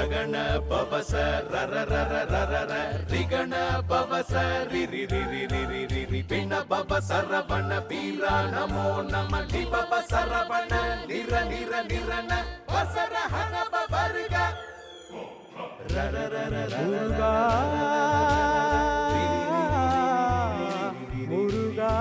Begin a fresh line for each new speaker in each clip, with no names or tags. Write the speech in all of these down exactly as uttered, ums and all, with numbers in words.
ರಗಣ ಪವಸ ರರ ರರ ರರ ರ ರಿಗಣ ಪವಸ ರಿ ರಿ ರಿ ರಿ ರಿ ರಿ ರಿ ರಿ ಪಿಣ ಪವ ಸರವಣ ಪೀರ ನಮೋ ನಮ ಲಿ ಪವ ಸರವಣ ನಿರ ನಿರ ನಿರನ ವಸರ ಹನ ಪವರ್ಗ ರರ ರರ ರರ ಮುರುಗಾ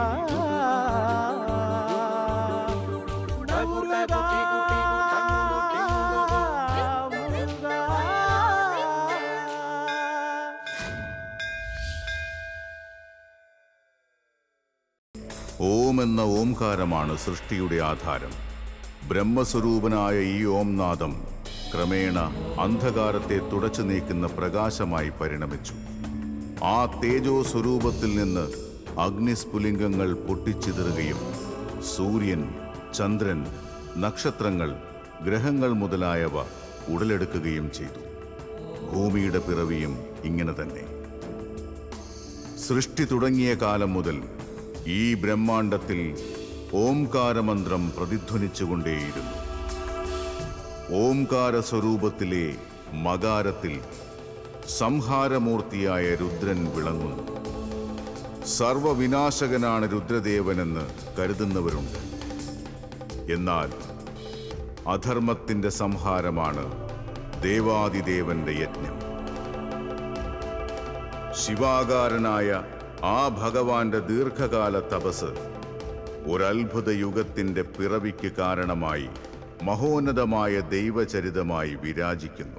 ഓം എന്ന ഓംകാരമാണ് സൃഷ്ടിയുടെ ആധാരം. ബ്രഹ്മസ്വരൂപനായ ഈ ഓംനാദം ക്രമേണ അന്ധകാരത്തെ തുടച്ചു നീക്കുന്ന പ്രകാശമായി പരിണമിച്ചു. ആ തേജോ സ്വരൂപത്തിൽ നിന്ന് അഗ്നിസ്ഫുലിംഗങ്ങൾ പൊട്ടിച്ചിതറുകയും സൂര്യൻ, ചന്ദ്രൻ, നക്ഷത്രങ്ങൾ, ഗ്രഹങ്ങൾ മുതലായവ ഉടലെടുക്കുകയും ചെയ്തു. ഭൂമിയുടെ പിറവിയും ഇങ്ങനെ തന്നെ. സൃഷ്ടി തുടങ്ങിയ കാലം മുതൽ ഈ ബ്രഹ്മാണ്ടത്തിൽ ഓംകാരമന്ത്രം പ്രതിധ്വനിച്ചുകൊണ്ടേയിരുന്നു. ഓംകാര സ്വരൂപത്തിലെ മകാരത്തിൽ സംഹാരമൂർത്തിയായ രുദ്രൻ വിളങ്ങുന്നു. സർവവിനാശകനാണ് രുദ്രദേവനെന്ന് കരുതുന്നവരുണ്ട്. എന്നാൽ അധർമ്മത്തിന്റെ സംഹാരമാണ് ദേവാദിദേവന്റെ യജ്ഞം. ശിവാകാരനായ ആ ഭഗവാന്റെ ദീർഘകാല തപസ് ഒരത്ഭുത യുഗത്തിന്റെ പിറവിക്ക് കാരണമായി മഹോന്നതമായ ദൈവചരിതമായി വിരാജിക്കുന്നു.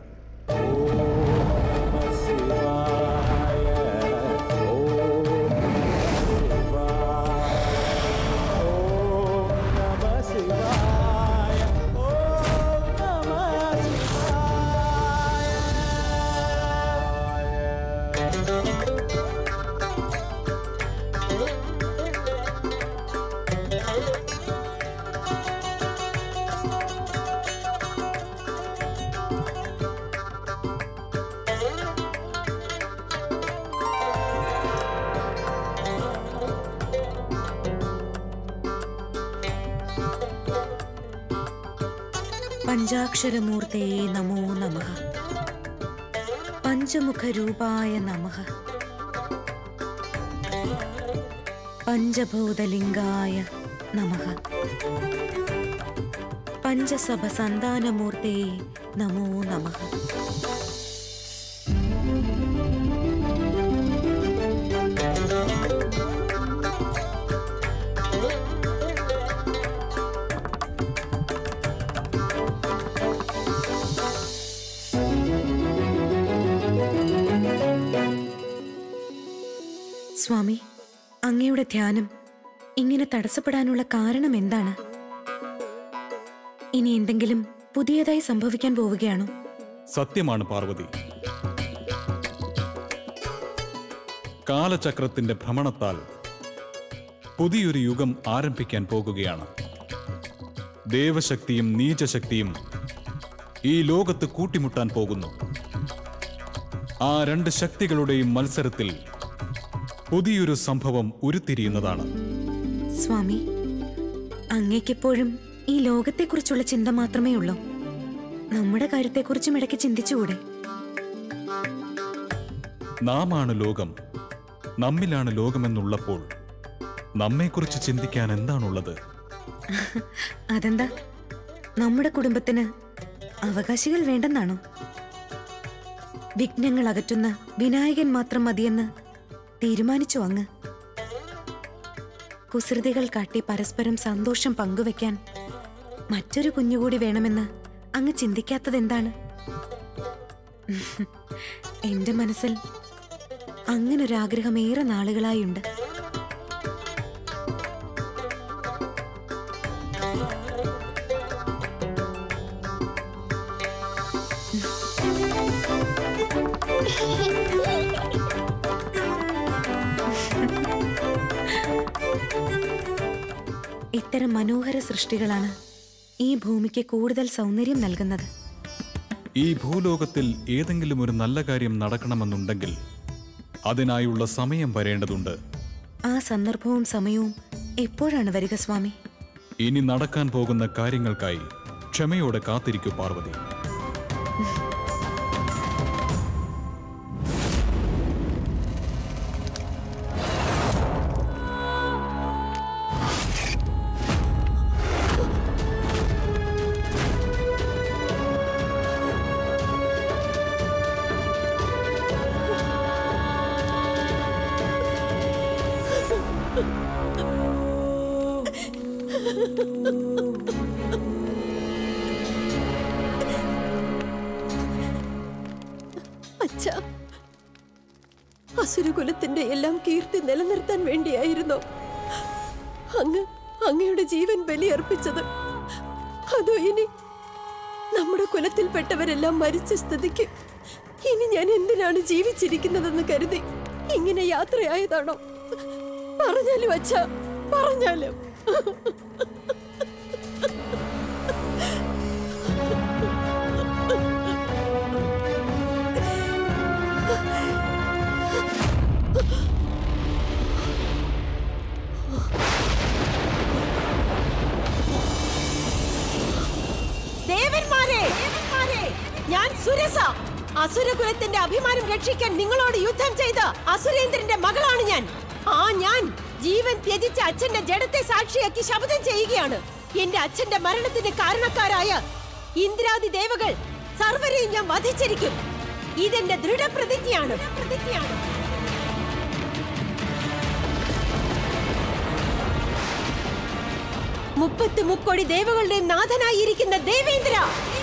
പഞ്ചാക്ഷരമൂർത്തയേ നമോ നമഃ. പഞ്ചമുഖരൂപായ നമഃ. പഞ്ചഭൂതലിംഗായ നമഃ. പഞ്ചസഭസന്താനമൂർത്തയേ നമോ നമഃ. സ്വാമി, അങ്ങയുടെ ധ്യാനം ഇങ്ങനെ തടസ്സപ്പെടാനുള്ള കാരണം എന്താണ്? ഇനി എന്തെങ്കിലും പുതിയതായി സംഭവിക്കാൻ പോവുകയാണോ?
സത്യമാണ് പാർവതി. കാലചക്രത്തിന്റെ ഭ്രമണത്താൽ പുതിയൊരു യുഗം ആരംഭിക്കാൻ പോകുകയാണ്. ദേവശക്തിയും നീചശക്തിയും ഈ ലോകത്ത് കൂട്ടിമുട്ടാൻ പോകുന്നു. ആ രണ്ട് ശക്തികളുടെയും മത്സരത്തിൽ പുതിയൊരു സംഭവം ഉരുത്തിരിയുന്നതാണ്.
സ്വാമി, അങ്ങേക്കെപ്പോഴും ഈ ലോകത്തെക്കുറിച്ചുള്ള ചിന്ത മാത്രമേ ഉള്ളൂ. നമ്മുടെ കാര്യത്തെക്കുറിച്ചും ഇടയ്ക്ക് ചിന്തിച്ചുകൂടെ?
നാമാണ് ലോകം, നമ്മിലാണ് ലോകമെന്നുള്ളപ്പോൾ നമ്മെക്കുറിച്ച് ചിന്തിക്കാൻ എന്താണുള്ളത്?
അതെന്താ, നമ്മുടെ കുടുംബത്തിന് അവകാശികൾ വേണ്ടെന്നാണോ? വിഘ്നങ്ങൾ അകറ്റുന്ന വിനായകൻ മാത്രം മതിയെന്ന് തീരുമാനിച്ചു അങ്ങ്? കുസൃതികൾ കാട്ടി പരസ്പരം സന്തോഷം പങ്കുവെക്കാൻ മറ്റൊരു കുഞ്ഞുകൂടി വേണമെന്ന് അങ്ങ് ചിന്തിക്കാത്തതെന്താണ്? എന്റെ മനസ്സിൽ അങ്ങനൊരാഗ്രഹം ഏറെ നാളുകളായുണ്ട്. ഇത്തരം മനോഹര സൃഷ്ടികളാണ് ഈ ഭൂമിക്ക് കൂടുതൽ സൗന്ദര്യം നൽകുന്നത്.
ഈ ഭൂലോകത്തിൽ ഏതെങ്കിലും ഒരു നല്ല കാര്യം നടക്കണമെന്നുണ്ടെങ്കിൽ അതിനായുള്ള സമയം വരേണ്ടതുണ്ട്.
ആ സന്ദർഭവും സമയവും എപ്പോഴാണ് വരിക സ്വാമി?
ഇനി നടക്കാൻ പോകുന്ന കാര്യങ്ങൾക്കായി ക്ഷമയോടെ കാത്തിരിക്കൂ പാർവതി.
അസുരകുലത്തിന്റെ എല്ലാം കീർത്തി നിലനിർത്താൻ വേണ്ടിയായിരുന്നോ അങ്ങ് അങ്ങയുടെ ജീവൻ ബലിയർപ്പിച്ചത്? അതോ ഇനി നമ്മുടെ കുലത്തിൽപ്പെട്ടവരെല്ലാം മരിച്ച സ്ഥിതിക്ക് ഇനി ഞാൻ എന്തിനാണ് ജീവിച്ചിരിക്കുന്നതെന്ന് കരുതി ഇങ്ങനെ യാത്രയായതാണോ? പറഞ്ഞാലും അച്ഛാ, പറഞ്ഞാലും. ഞാൻ സുരസ, അസുരകുലത്തിന്റെ അഭിമാനം രക്ഷിക്കാൻ നിങ്ങളോട് യുദ്ധം ചെയ്ത അസുരേന്ദ്രന്റെ മകളാണ് ഞാൻ. ആ ഞാൻ ജീവൻ ത്യജിച്ച അച്ഛന്റെ ജഡത്തെ സാക്ഷിയാക്കി ശപഥം ചെയ്യുകയാണ്. എന്റെ അച്ഛന്റെ മരണത്തിന് കാരണക്കാരായ ഇന്ദ്രാദി ദേവകൾ സർവരെയും ഞാൻ വധിച്ചിരിക്കും. ഇതെന്റെ ദൃഢപ്രതിജ്ഞയാണ്. പ്രതിജ്ഞയാണ്. മുപ്പത്തി മുക്കോടി ദേവകളുടെ നാഥനായിരിക്കുന്ന ദേവേന്ദ്ര,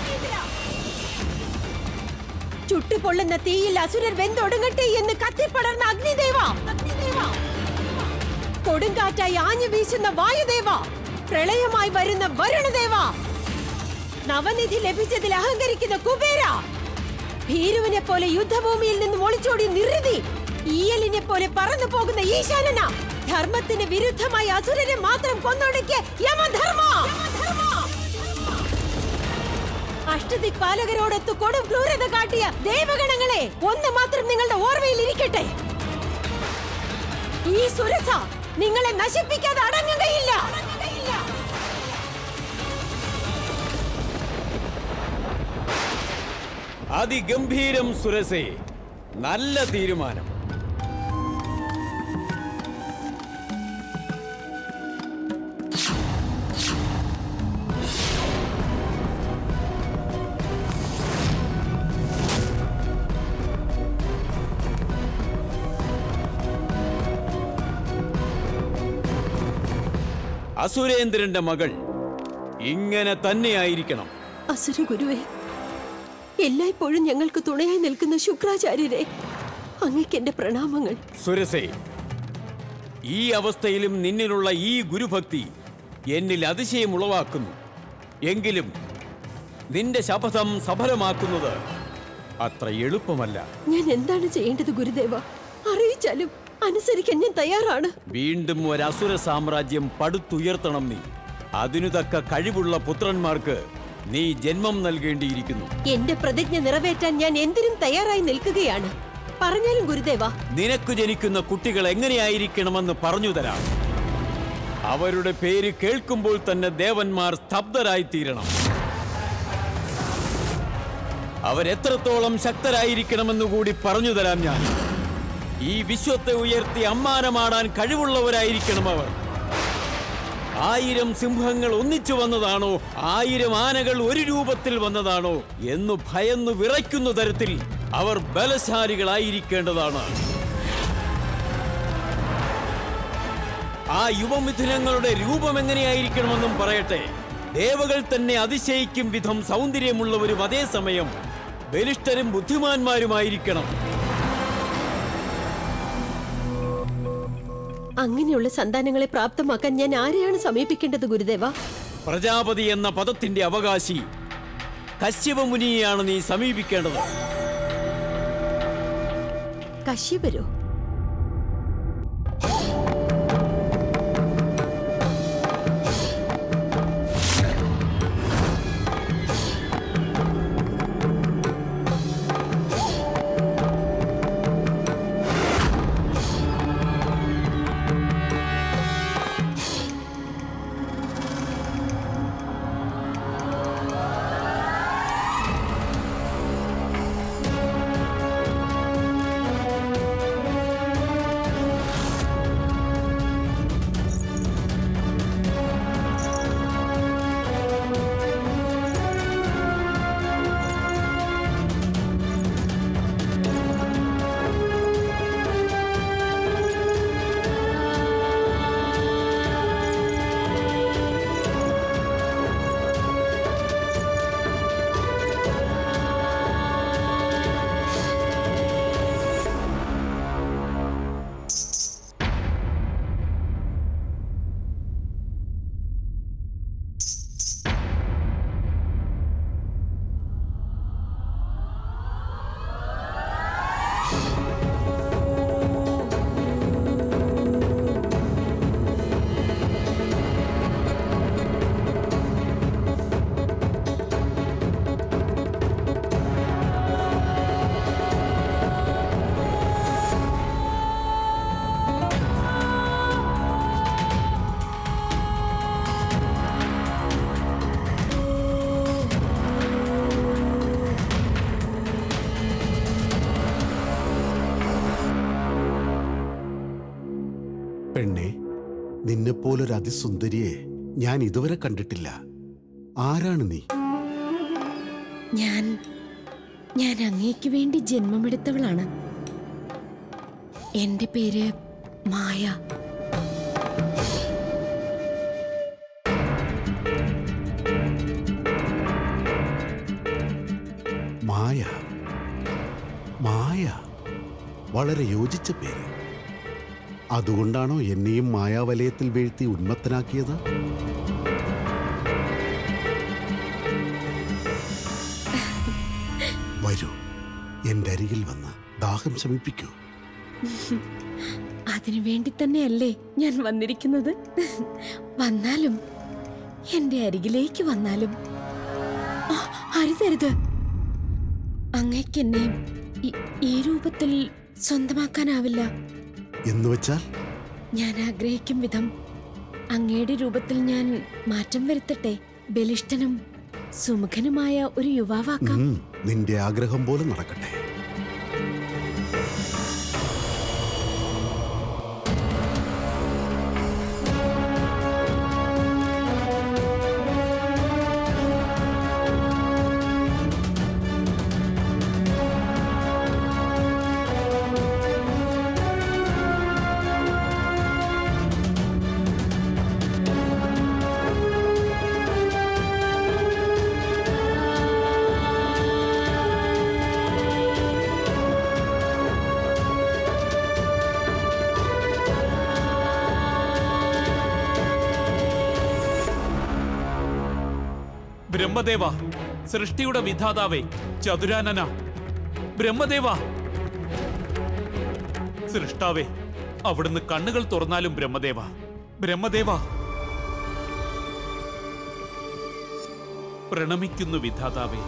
ചുട്ടുപൊള്ളുന്ന തീയിൽ അസുരർ വെന്തൊടുങ്ങട്ടെ എന്ന് കത്തിപ്പടർന്ന അഗ്നിദേവ, കൊടുങ്കാറ്റായി ആഞ്ഞു വീശുന്ന വായുദേവ, പ്രളയമായി വരുന്ന വരുണദേവ, നവനിധി ലഭിച്ചതിൽ അഹങ്കരിക്കുന്ന കുബേര, ഭീരുവിനെ പോലെ യുദ്ധഭൂമിയിൽ നിന്ന് ഒളിച്ചോടി നിറുതി, ഈയലിനെ പോലെ പറന്നു പോകുന്ന ഈശാനന, ധർമ്മത്തിന് വിരുദ്ധമായി അസുരരെ മാത്രം കൊന്നൊടുക്കിയ യമധർമ്മ, അഷ്ടദിക്പാലകരോടൊത്ത് കൊടും ക്രൂരത കാട്ടിയ ദേവഗണങ്ങളെ ഒന്ന് മാത്രം നിങ്ങളുടെ ഓർമ്മയിൽ ഇരിക്കട്ടെ. ഈ സുരസ നിങ്ങളെ നശിപ്പിക്കാതെ അടങ്ങുകയില്ല.
അതിഗംഭീരം സുരസേ, നല്ല തീരുമാനം. അസുരേന്ദ്രന്റെ മകൾ ഇങ്ങനെ തന്നെയായിരിക്കണം.
അസുര ഗുരുവേ, എല്ലായ്പ്പോഴും ഞങ്ങൾക്ക് തുണയായി നിൽക്കുന്ന ശുക്രാചാര്യരെ, അങ്ങേക്ക് എന്റെ പ്രണാമങ്ങൾ.
സുരസേ, ഈ അവസ്ഥയിലും നിന്നിലുള്ള ഈ ഗുരുഭക്തി എന്നിൽ അതിശയം ഉളവാക്കുന്നു. എങ്കിലും നിന്റെ ശപഥം സഫലമാക്കുന്നത് അത്ര എളുപ്പമല്ല.
ഞാൻ എന്താണ് ചെയ്യേണ്ടത് ഗുരുദേവ? അറിയിച്ചാലും അനുസരിക്കാൻ ഞാൻ തയ്യാറാണ്.
വീണ്ടും ഒരു അസുര സാമ്രാജ്യം പടുത്തുയർത്തണം നീ. അതിനു തക്ക കഴിവുള്ള പുത്രന്മാർക്ക് നീ ജന്മം നൽകേണ്ടിയിരിക്കുന്നു.
എന്റെ പ്രതിജ്ഞ നിറവേറ്റാൻ ഞാൻ എന്തിനും തയ്യാറായി നിൽക്കുകയാണ്. പറഞ്ഞാലും ഗുരുദേവ.
നിനക്ക് ജനിക്കുന്ന കുട്ടികൾ എങ്ങനെയായിരിക്കണമെന്ന് പറഞ്ഞു തരാം. അവരുടെ പേര് കേൾക്കുമ്പോൾ തന്നെ ദേവന്മാർ സ്തബ്ധരായി തീരണം. അവരെത്രത്തോളം ശക്തരായിരിക്കണമെന്ന് കൂടി പറഞ്ഞു തരാം ഞാൻ. ഈ വിശ്വത്തെ ഉയർത്തി അമ്മാനമാടാൻ കഴിവുള്ളവരായിരിക്കണം അവർ. ആയിരം സിംഹങ്ങൾ ഒന്നിച്ചു വന്നതാണോ, ആയിരം ആനകൾ ഒരു രൂപത്തിൽ വന്നതാണോ എന്നു ഭയന്നു വിറയ്ക്കുന്ന തരത്തിൽ അവർ ബലശാലികളായിരിക്കേണ്ടതാണ്. ആ യുവമിഥുനങ്ങളുടെ രൂപം എങ്ങനെയായിരിക്കണമെന്നും പറയട്ടെ. ദേവകൾ തന്നെ അതിശയിക്കും വിധം സൗന്ദര്യമുള്ളവരും അതേസമയം ബലിഷ്ഠരും ബുദ്ധിമാന്മാരുമായിരിക്കണം.
അങ്ങനെയുള്ള സന്താനങ്ങളെ പ്രാപ്തമാക്കാൻ ഞാൻ ആരെയാണ് സമീപിക്കേണ്ടത് ഗുരുദേവ?
പ്രജാപതി എന്ന പദത്തിന്റെ അവകാശി കശ്യപമുനിയെയാണ് നീ സമീപിക്കേണ്ടത്.
കശ്യപരോ?
പെണ്ണെ, നിന്നെപ്പോലൊരു അതിസുന്ദരിയെ ഞാൻ ഇതുവരെ കണ്ടിട്ടില്ല. ആരാണ് നീ?
ഞാൻ ഞാൻ അങ്ങേക്ക് വേണ്ടി ജന്മമെടുത്തവളാണ്. എന്റെ പേര് മായ.
മായ. മായ വളരെ യോജിച്ച പേര്. അതുകൊണ്ടാണോ എന്നെയും മായാവലയത്തിൽ വീഴ്ത്തി ഉന്മത്തനാക്കിയത്? വരൂ, എന്റെ അരികിൽ വന്ന് ദാഹം ശമിപ്പിക്കൂ.
അതിനു വേണ്ടി തന്നെയല്ലേ ഞാൻ വന്നിരിക്കുന്നത്. വന്നാലും എന്റെ അരികിലേക്ക് വന്നാലും അരുതരുത്. അങ്ങേക്കെന്നെ ഈ രൂപത്തിൽ സ്വന്തമാക്കാനാവില്ല.
എന്നുവെച്ചാൽ
ഞാൻ ആഗ്രഹിക്കും വിധം അങ്ങയുടെ രൂപത്തിൽ ഞാൻ മാറ്റം വരുത്തട്ടെ. ബലിഷ്ഠനും സുമുഖനുമായ ഒരു യുവാവാക്കാം.
നിന്റെ ആഗ്രഹം പോലെ നടക്കട്ടെ.
ബ്രഹ്മദേവ, സൃഷ്ടിയുടെ വിധാതാവേ, ചതുരാനന ബ്രഹ്മദേവ, സൃഷ്ടാവേ, അവിടുന്ന് കണ്ണുകൾ തുറന്നാലും ബ്രഹ്മദേവ, ബ്രഹ്മദേവ, പ്രണമിക്കുന്നു വിധാതാവേ.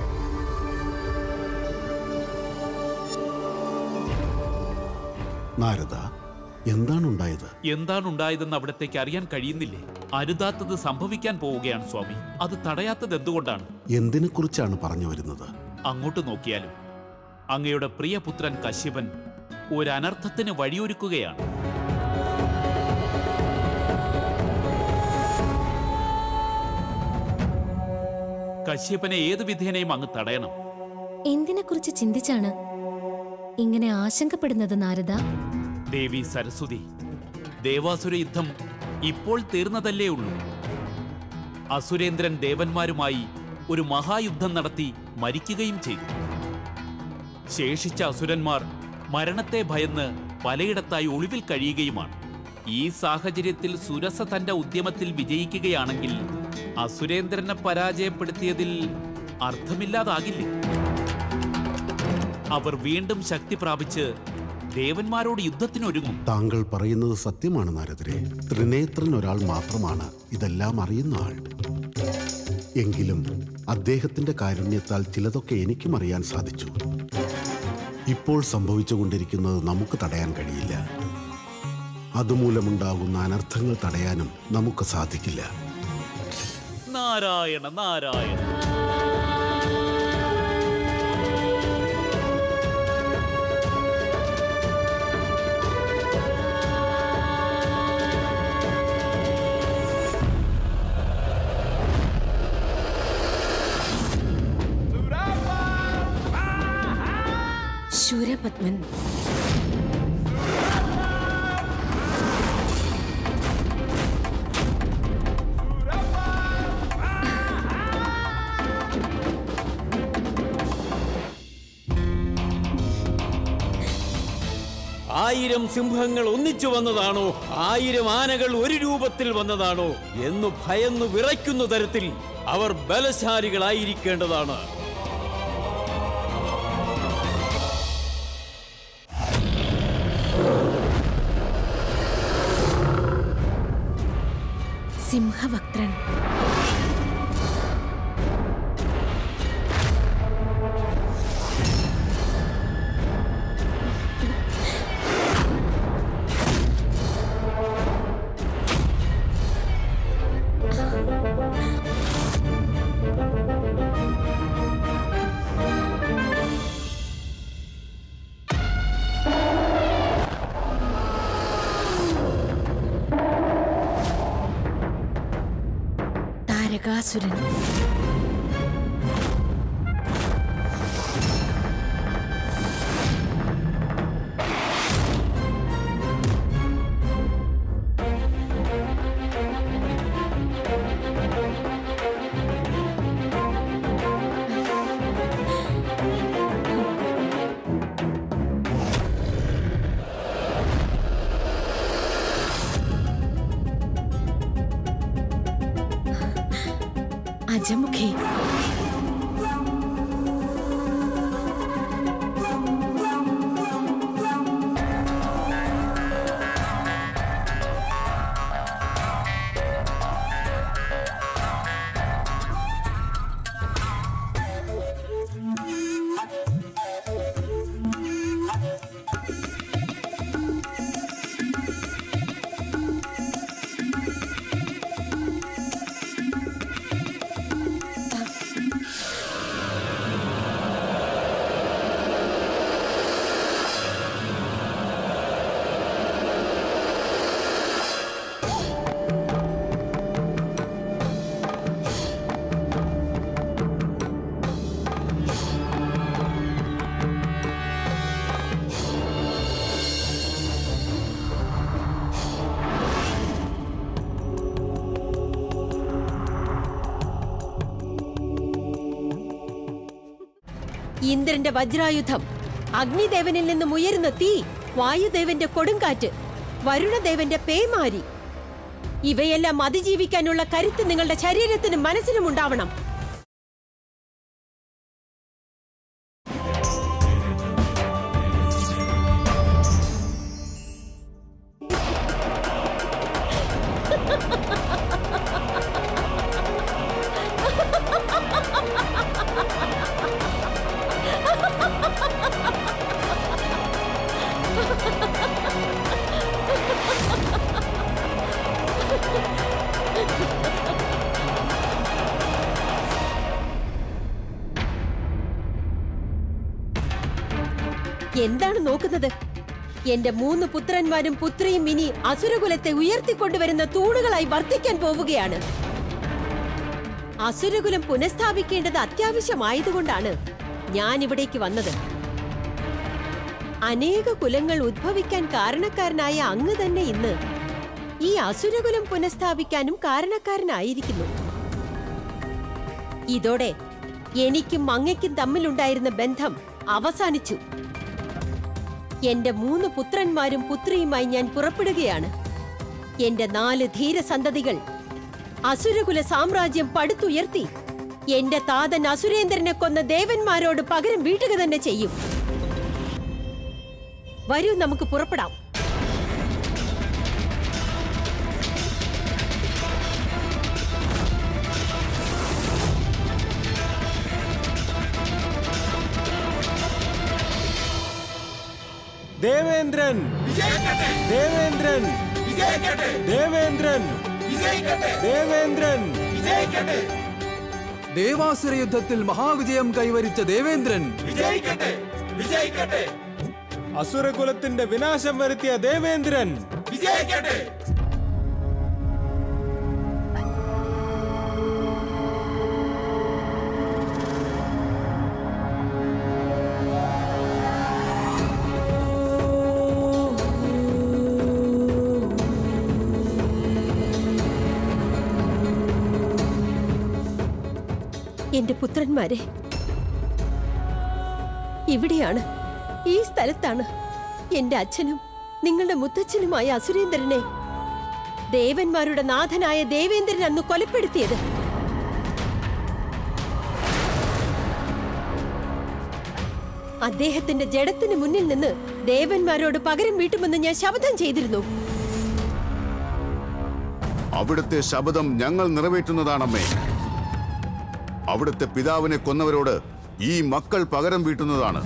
നാരദ, എന്താണുണ്ടായത്?
എന്താണുണ്ടായതെന്ന് അവിടത്തേക്ക് അറിയാൻ കഴിയുന്നില്ലേ? അരുതാത്തത് സംഭവിക്കാൻ പോവുകയാണ് സ്വാമി. അത് തടയാത്തത് എന്തുകൊണ്ടാണ്?
എന്തിനെ കുറിച്ചാണ് പറഞ്ഞു വരുന്നത്?
അങ്ങോട്ട് നോക്കിയാലും അങ്ങയുടെ പ്രിയപുത്രൻ കശ്യപൻ ഒരു അനർത്ഥത്തിന് വഴിയൊരുക്കുകയാണ്. കശ്യപനെ ഏതു വിധേനയും അങ്ങ് തടയണം.
എന്തിനെ കുറിച്ച് ചിന്തിച്ചാണ് ഇങ്ങനെ ആശങ്കപ്പെടുന്നത് നാരദ?
ദേവി സരസ്വതി, ദേവാസുര യുദ്ധം ഇപ്പോൾ തീർന്നതല്ലേ ഉള്ളൂ. അസുരേന്ദ്രൻ ദേവന്മാരുമായി ഒരു മഹായുദ്ധം നടത്തി മരിക്കുകയും ചെയ്തു. ശേഷിച്ച അസുരന്മാർ മരണത്തെ ഭയന്ന് പലയിടത്തായി ഒളിവിൽ കഴിയുകയുമാണ്. ഈ സാഹചര്യത്തിൽ സുരസ തന്റെ ഉദ്യമത്തിൽ വിജയിക്കുകയാണെങ്കിൽ അസുരേന്ദ്രനെ പരാജയപ്പെടുത്തിയതിൽ അർത്ഥമില്ലാതാകില്ലേ? അവർ വീണ്ടും ശക്തി പ്രാപിച്ച് ദേവന്മാരോട് യുദ്ധത്തിനൊരുങ്ങും.
താങ്കൾ പറയുന്നത് സത്യമാണ് നാരദരെ. ത്രിനേത്രൻ ഒരാൾ മാത്രമാണ് ഇതെല്ലാം അറിയുന്ന ആൾ. എങ്കിലും അദ്ദേഹത്തിന്റെ കാരുണ്യത്താൽ ചിലതൊക്കെ എനിക്കും അറിയാൻ സാധിച്ചു. ഇപ്പോൾ സംഭവിച്ചുകൊണ്ടിരിക്കുന്നത് നമുക്ക് തടയാൻ കഴിയില്ല. അതുമൂലമുണ്ടാകുന്ന അനർത്ഥങ്ങൾ തടയാനും നമുക്ക് സാധിക്കില്ല.
നാരായണ നാരായണ.
ശൂരപത്മൻ,
ആയിരം സിംഹങ്ങൾ ഒന്നിച്ചു വന്നതാണോ, ആയിരം ആനകൾ ഒരു രൂപത്തിൽ വന്നതാണോ എന്നു ഭയന്നു വിറയ്ക്കുന്ന തരത്തിൽ അവർ ബലശാലികളായിരിക്കേണ്ടതാണ്.
സിംഹവക്ത്രൻ, ബകാസുരൻ. അജമുഖി, ഇന്ദ്രന്റെ വജ്രായുധം, അഗ്നിദേവനിൽ നിന്നും ഉയരുന്ന തീ, വായുദേവന്റെ കൊടുങ്കാറ്റ്, വരുണദേവന്റെ പേമാരി, ഇവയെല്ലാം അതിജീവിക്കാനുള്ള കരുത്ത് നിങ്ങളുടെ ശരീരത്തിനും മനസ്സിനും ഉണ്ടാവണം. എന്താണ് നോക്കുന്നത്? എന്റെ മൂന്ന് പുത്രന്മാരും പുത്രിയും ഇനി അസുരകുലത്തെ ഉയർത്തിക്കൊണ്ടുവരുന്ന തൂണുകളായി വർത്തിക്കാൻ പോവുകയാണ്. അസുരകുലം പുനഃസ്ഥാപിക്കേണ്ടത് അത്യാവശ്യമായതുകൊണ്ടാണ് ഞാൻ ഇവിടേക്ക് വന്നത്. അനേക കുലങ്ങൾ ഉദ്ഭവിക്കാൻ കാരണക്കാരനായ അങ്ങ് തന്നെ ഇന്ന് ഈ അസുരകുലം പുനഃസ്ഥാപിക്കാനും കാരണക്കാരനായിരിക്കുന്നു. ഇതോടെ എനിക്കും അങ്ങയ്ക്കും തമ്മിലുണ്ടായിരുന്ന ബന്ധം അവസാനിച്ചു. എന്റെ മൂന്ന് പുത്രന്മാരും പുത്രിയുമായി ഞാൻ പുറപ്പെടുകയാണ്. എന്റെ നാല് ധീരസന്തതികൾ അസുരകുല സാമ്രാജ്യം പടുത്തുയർത്തി എന്റെ താതൻ അസുരേന്ദ്രനെ കൊന്ന ദേവന്മാരോട് പകരം വീട്ടുക തന്നെ ചെയ്യും. വരൂ, നമുക്ക് പുറപ്പെടാം.
ദേവേന്ദ്രൻ ദേവേന്ദ്രൻ ദേവേന്ദ്രൻ ദേവേന്ദ്രൻ
ദേവാസുര യുദ്ധത്തിൽ മഹാവിജയം കൈവരിച്ച ദേവേന്ദ്രൻ
അസുരകുലത്തിന്റെ വിനാശം വരുത്തിയ ദേവേന്ദ്രൻ
എന്റെ പുത്രന്മാരെ, ഇവിടെയാണ്, ഈ സ്ഥലത്താണ് എന്റെ അച്ഛനും നിങ്ങളുടെ മുത്തച്ഛനുമായ അസുരേന്ദ്രനെ ദേവന്മാരുടെ നാഥനായ ദേവേന്ദ്രൻ അന്ന് കൊലപ്പെടുത്തിയത്. അദ്ദേഹത്തിന്റെ ജഡത്തിന് മുന്നിൽ നിന്ന് ദേവന്മാരോട് പകരം വീട്ടുമെന്ന് ഞാൻ ശപഥം ചെയ്തിരുന്നു.
അവിടുത്തെ ശപഥം ഞങ്ങൾ നിറവേറ്റുന്നതാണമ്മേ. അവിടുത്തെ പിതാവിനെ കൊന്നവരോട് ഈ മക്കൾ പകരം വീട്ടുന്നതാണ്.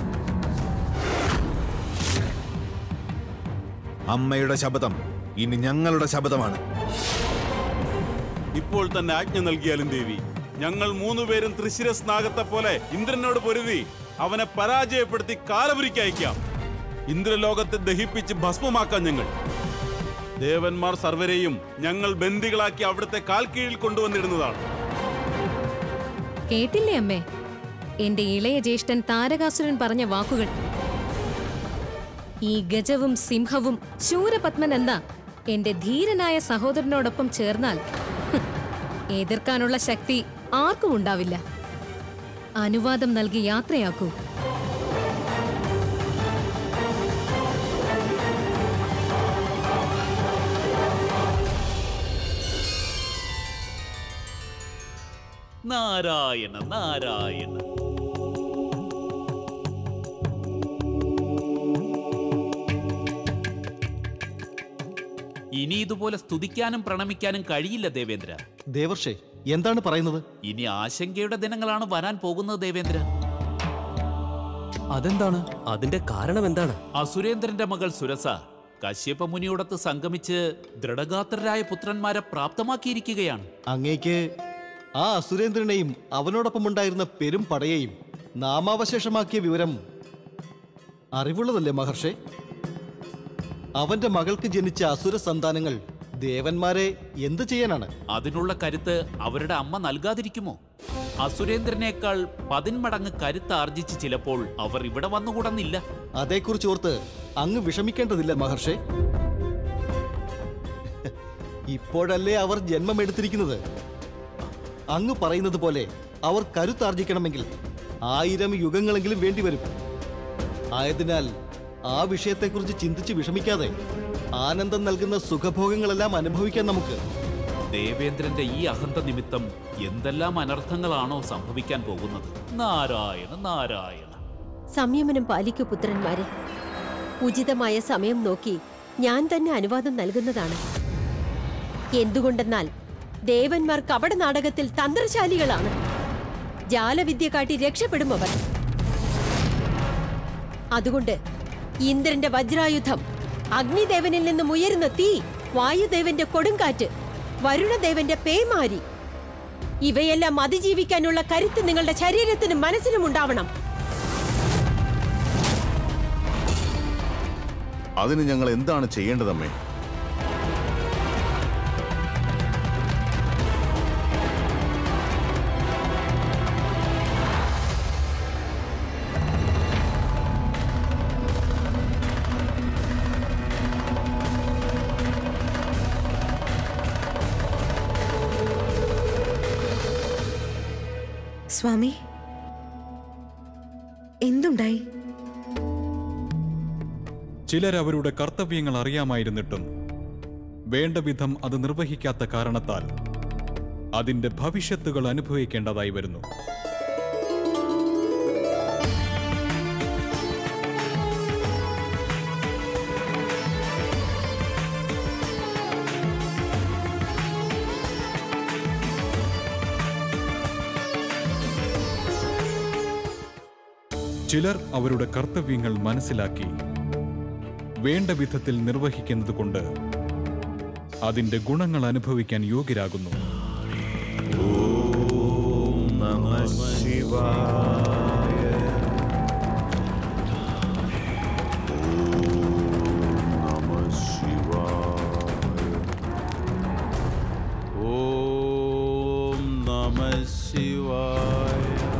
അമ്മയുടെ ശപഥം ഇനി ഞങ്ങളുടെ ശപഥമാണ്.
ഇപ്പോൾ തന്നെ ആജ്ഞ നൽകിയാലും ദേവി, ഞങ്ങൾ മൂന്നുപേരും ത്രിശിരസ് നാഗത്തെ പോലെ ഇന്ദ്രനോട് പൊരുതി അവനെ പരാജയപ്പെടുത്തി കാലപുരിക്ക് അയക്കാം. ഇന്ദ്രലോകത്തെ ദഹിപ്പിച്ച് ഭസ്മമാക്കാം ഞങ്ങൾ. ദേവന്മാർ സർവരെയും ഞങ്ങൾ ബന്ദികളാക്കി അവിടുത്തെ കാൽ കീഴിൽ കൊണ്ടുവന്നിടുന്നതാണ്.
കേട്ടില്ലേ അമ്മേ? എന്റെ ഇളയ ജ്യേഷ്ഠൻ താരകാസുരൻ പറഞ്ഞ വാക്കുകൾ. ഈ ഗജവും സിംഹവും ശൂരപത്മൻ എന്ന എന്റെ ധീരനായ സഹോദരനോടൊപ്പം ചേർന്നാൽ എതിർക്കാനുള്ള ശക്തി ആർക്കും ഉണ്ടാവില്ല. അനുവാദം നൽകി യാത്രയാക്കൂ.
നാരായണ നാരായണ. ഇനി ഇതുപോലെ സ്തുതിക്കാനും പ്രണമിക്കാനും കഴിയില്ല ദേവേന്ദ്ര.
ദേവർഷേ, എന്താണ് പറയുന്നത്?
ഇനി ആശങ്കയുടെ ദിനങ്ങളാണ് വരാൻ പോകുന്നത് ദേവേന്ദ്ര.
അതെന്താണ്? അതിന്റെ കാരണം എന്താണ്?
അസുരേന്ദ്രന്റെ മകൾ സുരസ കശ്യപ മുനിയോടൊത്ത് സംഗമിച്ച് ദൃഢഗാത്രരായ പുത്രന്മാരെ പ്രാപ്തമാക്കിയിരിക്കുകയാണ്.
അങ്ങേക്ക് ആ അസുരേന്ദ്രനെയും അവനോടൊപ്പമുണ്ടായിരുന്ന പെരും പടയെയും നാമാവശേഷമാക്കിയ വിവരം അറിവുള്ളതല്ലേ മഹർഷേ? അവന്റെ മകൾക്ക് ജനിച്ച അസുര സന്താനങ്ങൾ ദേവന്മാരെ എന്ത് ചെയ്യാനാണ്?
അതിനുള്ള കരുത്ത് അവരുടെ അമ്മ നൽകാതിരിക്കുമോ? അസുരേന്ദ്രനേക്കാൾ പതിന്മടങ്ങ് കരുത്ത് ആർജിച്ച് ചിലപ്പോൾ അവർ ഇവിടെ വന്നുകൂടുന്നില്ല.
അതേക്കുറിച്ച് ഓർത്ത് അങ്ങ് വിഷമിക്കേണ്ടതില്ല മഹർഷേ. ഇപ്പോഴല്ലേ അവർ ജന്മമെടുത്തിരിക്കുന്നത്. അങ്ങ് പറയുന്നത് പോലെ അവർ കരുത്താർജിക്കണമെങ്കിൽ ആയിരം യുഗങ്ങളെങ്കിലും വേണ്ടിവരും. ആയതിനാൽ ആ വിഷയത്തെക്കുറിച്ച് ചിന്തിച്ച് വിഷമിക്കാതെ ആനന്ദം നൽകുന്ന സുഖഭോഗങ്ങളെല്ലാം അനുഭവിക്കാൻ നമുക്ക്.
ദേവേന്ദ്രന്റെ ഈ അഹന്ത നിമിത്തം എന്തെല്ലാം അനർത്ഥങ്ങളാണോ സംഭവിക്കാൻ പോകുന്നത്. നാരായണ നാരായണ.
സംയമനം പാലിക്കൂ പുത്രന്മാരെ. ഉചിതമായ സമയം നോക്കി ഞാൻ തന്നെ അനുവാദം നൽകുന്നതാണ്. എന്തുകൊണ്ടെന്നാൽ ദേവന്മാർ കപട നാടകത്തിൽ തന്ത്രശാലികളാണ്. ജാലവിദ്യ കാട്ടി രക്ഷപ്പെടും അവർ. അതുകൊണ്ട് ഇന്ദ്രന്റെ വജ്രായുധം, അഗ്നിദേവനിൽ നിന്നും ഉയരുന്ന തീ, വായുദേവന്റെ കൊടുങ്കാറ്റ്, വരുണദേവന്റെ പേമാരി, ഇവയെല്ലാം അതിജീവിക്കാനുള്ള കരുത്ത് നിങ്ങളുടെ ശരീരത്തിനും മനസ്സിനും ഉണ്ടാവണം.
അതിന് ഞങ്ങൾ എന്താണ് ചെയ്യേണ്ടതമ്മേ?
സ്വാമി, എന്തുണ്ടായി?
ചിലർ അവരുടെ കർത്തവ്യങ്ങൾ അറിയാമായിരുന്നിട്ടും വേണ്ട വിധം അത് നിർവഹിക്കാത്ത കാരണത്താൽ അതിന്റെ ഭവിഷ്യത്തുകൾ അനുഭവിക്കേണ്ടതായി വരുന്നു. ചിലർ അവരുടെ കർത്തവ്യങ്ങൾ മനസ്സിലാക്കി വേണ്ട വിധത്തിൽ നിർവഹിക്കുന്നത് കൊണ്ട് അതിന്റെ ഗുണങ്ങൾ അനുഭവിക്കാൻ യോഗ്യരാകുന്നു.
ഓം നമഃ ശിവായ.
ഓം നമഃ ശിവായ.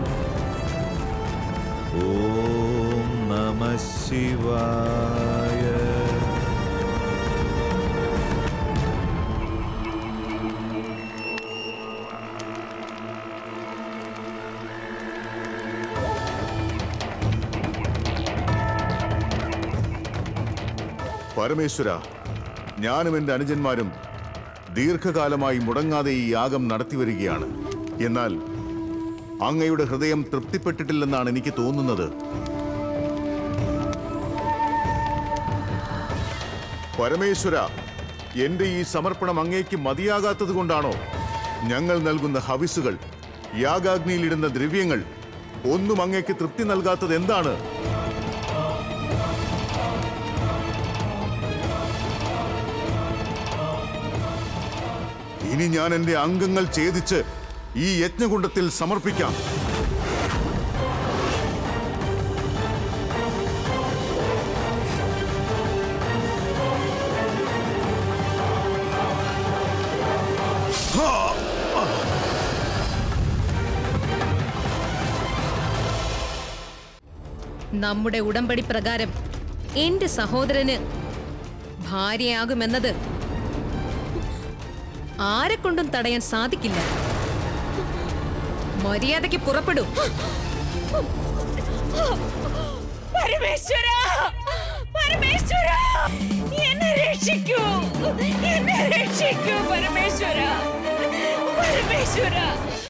ഓം നമഃ ശിവായ.
പരമേശ്വര, ഞാനും എൻ്റെ അനുജന്മാരും ദീർഘകാലമായി മുടങ്ങാതെ ഈ യാഗം നടത്തിവരികയാണ്. എന്നാൽ അങ്ങയുടെ ഹൃദയം തൃപ്തിപ്പെട്ടിട്ടില്ലെന്നാണ് എനിക്ക് തോന്നുന്നത്. പരമേശ്വര, എന്റെ ഈ സമർപ്പണം അങ്ങേക്ക് മതിയാകാത്തത് കൊണ്ടാണോ ഞങ്ങൾ നൽകുന്ന ഹവിസുകൾ, യാഗാഗ്നിയിലിടുന്ന ദ്രവ്യങ്ങൾ ഒന്നും അങ്ങേക്ക് തൃപ്തി നൽകാത്തത് എന്താണ്? ഇനി ഞാൻ എന്റെ അംഗങ്ങൾ ഛേദിച്ച് ഈ യജ്ഞകുണ്ഡത്തിൽ സമർപ്പിക്കാം.
നമ്മുടെ ഉടമ്പടി പ്രകാരം എന്റെ സഹോദരന് ഭാര്യയാകുമെന്നത് ആരെക്കൊണ്ടും തടയാൻ സാധിക്കില്ല. മര്യാദയ്ക്ക് പുറപ്പെടൂ.
പരമേശ്വര, പരമേശ്വര, എന്നെ രക്ഷിക്കൂ, എന്നെ രക്ഷിക്കൂ പരമേശ്വര, പരമേശ്വര.